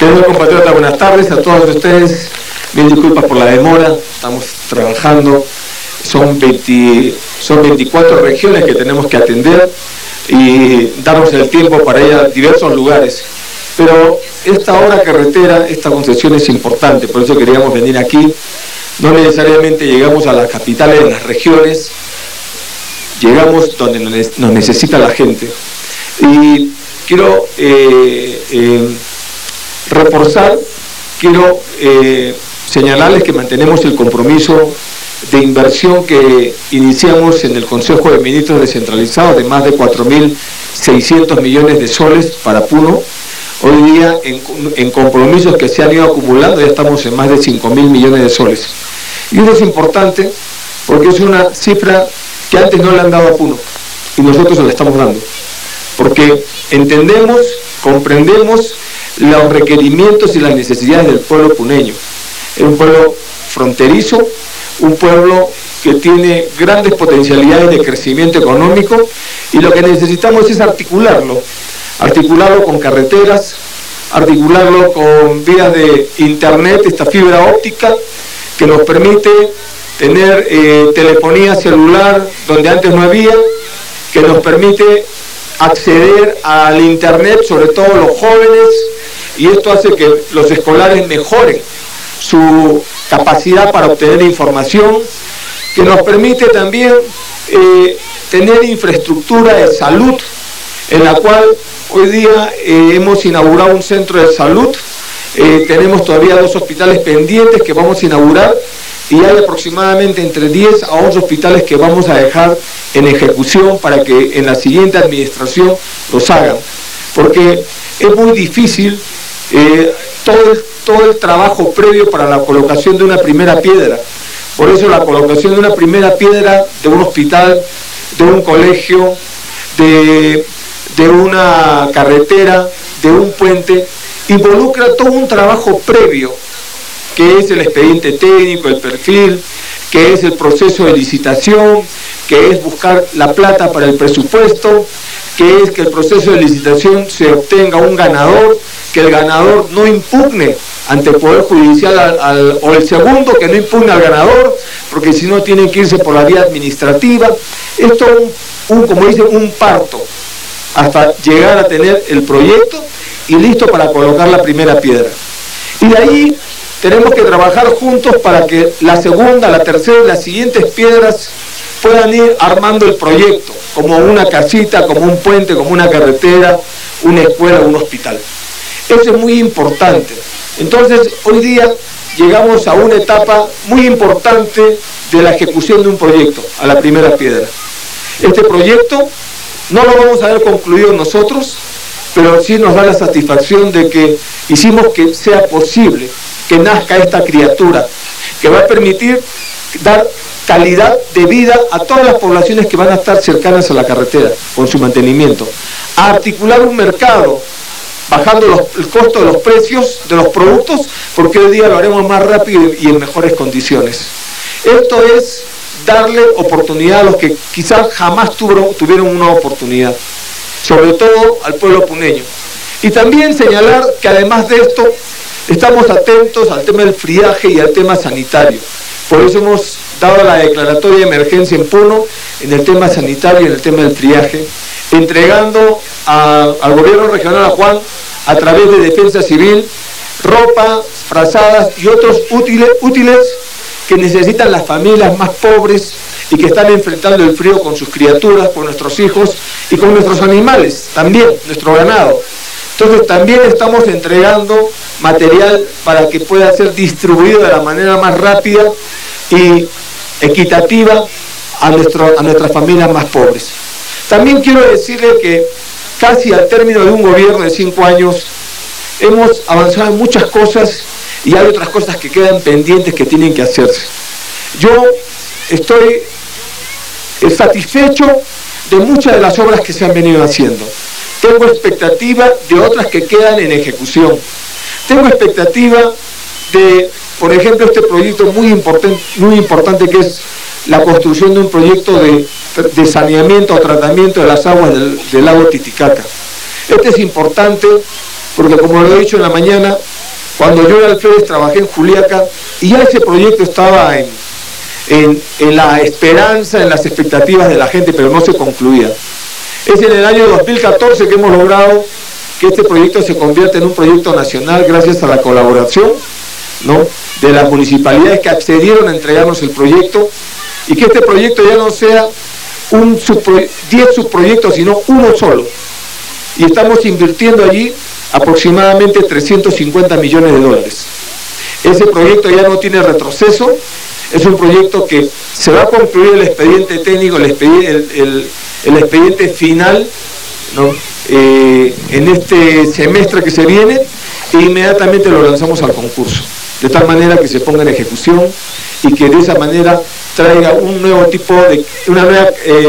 Señor compatriota, buenas tardes a todos ustedes. Mil disculpas por la demora, estamos trabajando. Son 24 regiones que tenemos que atender y darnos el tiempo para ir a diversos lugares. Pero esta obra carretera, esta concesión es importante, por eso queríamos venir aquí. No necesariamente llegamos a las capitales de las regiones, llegamos donde nos necesita la gente. Y quiero reforzar, quiero señalarles que mantenemos el compromiso de inversión que iniciamos en el Consejo de Ministros descentralizado de más de 4.600 millones de soles para Puno. Hoy día en compromisos que se han ido acumulando ya estamos en más de 5.000 millones de soles. Y eso es importante porque es una cifra que antes no le han dado a Puno y nosotros se la estamos dando. Porque entendemos, comprendemos los requerimientos y las necesidades del pueblo puneño. Es un pueblo fronterizo, un pueblo que tiene grandes potencialidades de crecimiento económico y lo que necesitamos es articularlo con carreteras, articularlo con vías de internet, esta fibra óptica que nos permite tener telefonía celular donde antes no había, que nos permite acceder al internet, sobre todo los jóvenes, y esto hace que los escolares mejoren su capacidad para obtener información, que nos permite también tener infraestructura de salud, en la cual hoy día hemos inaugurado un centro de salud, tenemos todavía 2 hospitales pendientes que vamos a inaugurar, y hay aproximadamente entre 10 a 11 hospitales que vamos a dejar en ejecución para que en la siguiente administración los hagan, porque es muy difícil todo el trabajo previo para la colocación de una primera piedra. Por eso la colocación de una primera piedra de un hospital, de un colegio, de una carretera, de un puente, involucra todo un trabajo previo, que es el expediente técnico, el perfil, que es el proceso de licitación, que es buscar la plata para el presupuesto, que es que el proceso de licitación se obtenga un ganador, que el ganador no impugne ante el Poder Judicial o el segundo que no impugne al ganador, porque si no tienen que irse por la vía administrativa. Esto es como dicen, un parto, hasta llegar a tener el proyecto y listo para colocar la primera piedra. Y de ahí tenemos que trabajar juntos para que la segunda, la tercera y las siguientes piedras puedan ir armando el proyecto, como una casita, como un puente, como una carretera, una escuela, un hospital. Eso es muy importante. Entonces, hoy día llegamos a una etapa muy importante de la ejecución de un proyecto, a la primera piedra. Este proyecto no lo vamos a ver concluido nosotros, pero sí nos da la satisfacción de que hicimos que sea posible que nazca esta criatura, que va a permitir dar calidad de vida a todas las poblaciones que van a estar cercanas a la carretera, con su mantenimiento, a articular un mercado, bajando el costo de los precios de los productos, porque hoy día lo haremos más rápido y en mejores condiciones. Esto es darle oportunidad a los que quizás jamás tuvieron una oportunidad, sobre todo al pueblo puneño. Y también señalar que además de esto, estamos atentos al tema del friaje y al tema sanitario. Por eso hemos dado la declaratoria de emergencia en Puno, en el tema sanitario y en el tema del friaje, entregando al gobierno regional, a Juan, a través de Defensa Civil, ropa, frazadas y otros útiles que necesitan las familias más pobres y que están enfrentando el frío con sus criaturas, con nuestros hijos y con nuestros animales, también nuestro ganado. Entonces también estamos entregando material para que pueda ser distribuido de la manera más rápida y equitativa a nuestras familias más pobres. También quiero decirle que casi al término de un gobierno de 5 años hemos avanzado en muchas cosas y hay otras cosas que quedan pendientes que tienen que hacerse. Yo estoy satisfecho de muchas de las obras que se han venido haciendo. Tengo expectativa de otras que quedan en ejecución. Tengo expectativa de, por ejemplo, este proyecto muy importante que es la construcción de un proyecto de saneamiento o tratamiento de las aguas del lago Titicaca. Este es importante porque, como lo he dicho en la mañana, Cuando yo era alférez trabajé en Juliaca y ya ese proyecto estaba en la esperanza, en las expectativas de la gente, pero no se concluía. Es en el año 2014 que hemos logrado que este proyecto se convierta en un proyecto nacional gracias a la colaboración, ¿no?, de las municipalidades que accedieron a entregarnos el proyecto, y que este proyecto ya no sea 10 subproyectos, sino uno solo. Y estamos invirtiendo allí aproximadamente 350 millones de dólares. Ese proyecto ya no tiene retroceso, es un proyecto que se va a concluir el expediente técnico, el expediente final, ¿no?, en este semestre que se viene, e inmediatamente lo lanzamos al concurso, de tal manera que se ponga en ejecución y que de esa manera traiga un nuevo tipo de, una nueva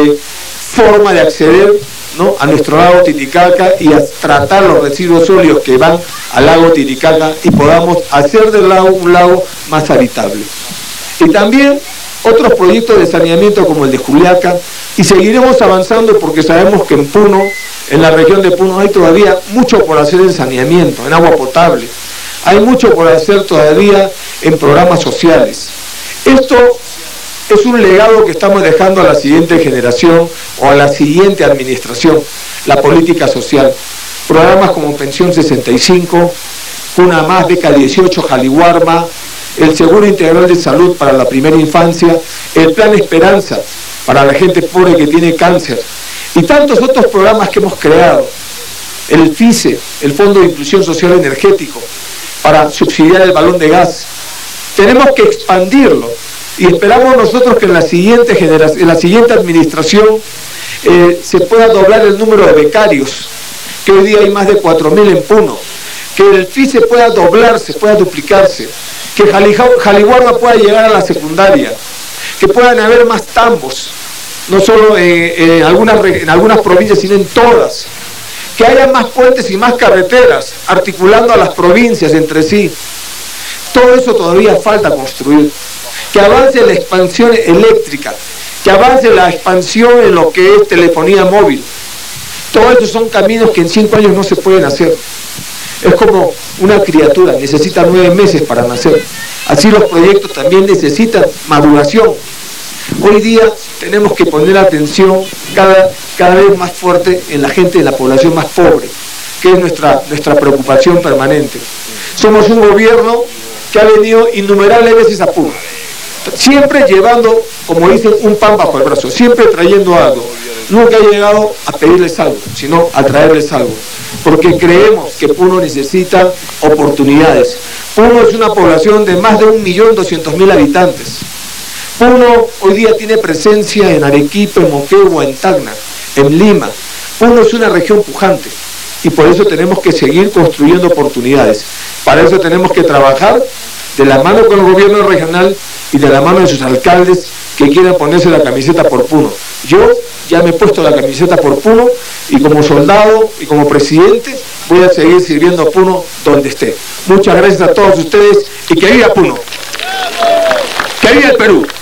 forma de acceder, ¿no?, a nuestro lago Titicaca y a tratar los residuos sólidos que van al lago Titicaca y podamos hacer del lago un lago más habitable. Y también otros proyectos de saneamiento como el de Juliaca, y seguiremos avanzando porque sabemos que en Puno, en la región de Puno, hay todavía mucho por hacer en saneamiento, en agua potable, hay mucho por hacer todavía en programas sociales. Esto es un legado que estamos dejando a la siguiente generación o a la siguiente administración, la política social. Programas como Pensión 65, Cuna Más, Beca 18, Jaliwarma, el Seguro Integral de Salud para la primera infancia, el Plan Esperanza para la gente pobre que tiene cáncer, y tantos otros programas que hemos creado, el FICE, el Fondo de Inclusión Social Energético, para subsidiar el balón de gas. Tenemos que expandirlo, y esperamos nosotros que en la siguiente generación, en la siguiente administración, se pueda doblar el número de becarios, que hoy día hay más de 4.000 en Puno, que el FICE pueda doblarse, pueda duplicarse, que Jaliwarma pueda llegar a la secundaria, que puedan haber más tambos, no solo en algunas provincias, sino en todas, que haya más puentes y más carreteras, articulando a las provincias entre sí. Todo eso todavía falta construir. Que avance la expansión eléctrica, que avance la expansión en lo que es telefonía móvil. Todos estos son caminos que en 5 años no se pueden hacer. Es como una criatura, necesita 9 meses para nacer. Así los proyectos también necesitan maduración. Hoy día tenemos que poner atención cada vez más fuerte en la gente de la población más pobre, que es nuestra preocupación permanente. Somos un gobierno que ha venido innumerables veces a Puno, siempre llevando, como dicen, un pan bajo el brazo, siempre trayendo algo. Nunca ha llegado a pedirles algo, sino a traerles algo, porque creemos que Puno necesita oportunidades. Puno es una población de más de 1.200.000 habitantes. Puno hoy día tiene presencia en Arequipa, en Moquegua, en Tacna, en Lima. Puno es una región pujante y por eso tenemos que seguir construyendo oportunidades. Para eso tenemos que trabajar de la mano con el gobierno regional y de la mano de sus alcaldes que quieran ponerse la camiseta por Puno. Yo ya me he puesto la camiseta por Puno y como soldado y como presidente voy a seguir sirviendo a Puno donde esté. Muchas gracias a todos ustedes y que viva Puno. ¡Que viva el Perú!